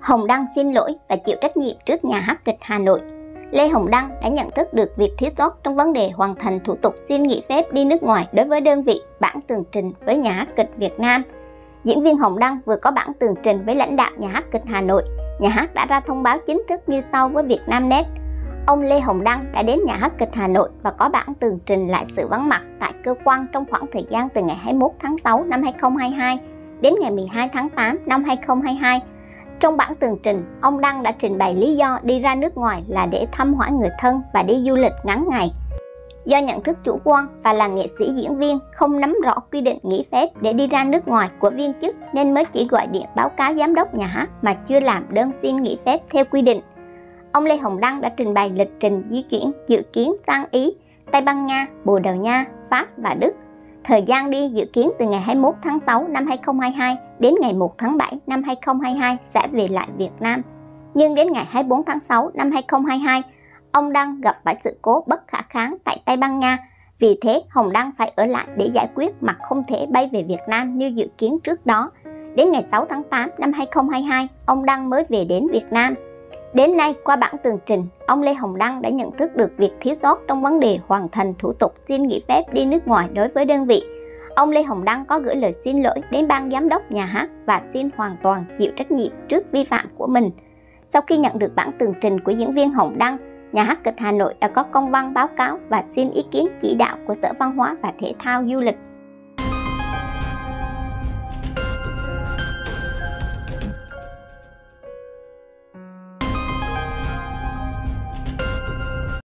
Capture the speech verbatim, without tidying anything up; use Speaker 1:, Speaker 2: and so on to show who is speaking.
Speaker 1: Hồng Đăng xin lỗi và chịu trách nhiệm trước Nhà hát kịch Hà Nội. Lê Hồng Đăng đã nhận thức được việc thiếu sót trong vấn đề hoàn thành thủ tục xin nghỉ phép đi nước ngoài đối với đơn vị bản tường trình với Nhà hát kịch Việt Nam. Diễn viên Hồng Đăng vừa có bản tường trình với lãnh đạo Nhà hát kịch Hà Nội. Nhà hát đã ra thông báo chính thức như sau với Vietnamnet. Ông Lê Hồng Đăng đã đến Nhà hát kịch Hà Nội và có bản tường trình lại sự vắng mặt tại cơ quan trong khoảng thời gian từ ngày hai mươi mốt tháng sáu năm hai nghìn không trăm hai mươi hai đến ngày mười hai tháng tám năm hai nghìn không trăm hai mươi hai. Trong bản tường trình, ông Đăng đã trình bày lý do đi ra nước ngoài là để thăm hỏi người thân và đi du lịch ngắn ngày. Do nhận thức chủ quan và là nghệ sĩ diễn viên không nắm rõ quy định nghỉ phép để đi ra nước ngoài của viên chức nên mới chỉ gọi điện báo cáo giám đốc nhà hát mà chưa làm đơn xin nghỉ phép theo quy định. Ông Lê Hồng Đăng đã trình bày lịch trình di chuyển dự kiến sang Ý, Tây Ban Nha, Bồ Đào Nha, Pháp và Đức. Thời gian đi dự kiến từ ngày hai mươi mốt tháng sáu năm hai nghìn không trăm hai mươi hai đến ngày một tháng bảy năm hai nghìn không trăm hai mươi hai sẽ về lại Việt Nam. Nhưng đến ngày hai mươi tư tháng sáu năm hai nghìn không trăm hai mươi hai, ông Đăng gặp phải sự cố bất khả kháng tại Tây Ban Nha. Vì thế, Hồng Đăng phải ở lại để giải quyết mà không thể bay về Việt Nam như dự kiến trước đó. Đến ngày sáu tháng tám năm hai nghìn không trăm hai mươi hai, ông Đăng mới về đến Việt Nam. Đến nay, qua bản tường trình, ông Lê Hồng Đăng đã nhận thức được việc thiếu sót trong vấn đề hoàn thành thủ tục xin nghỉ phép đi nước ngoài đối với đơn vị. Ông Lê Hồng Đăng có gửi lời xin lỗi đến ban giám đốc nhà hát và xin hoàn toàn chịu trách nhiệm trước vi phạm của mình. Sau khi nhận được bản tường trình của diễn viên Hồng Đăng, Nhà hát kịch Hà Nội đã có công văn báo cáo và xin ý kiến chỉ đạo của Sở Văn hóa và Thể thao Du lịch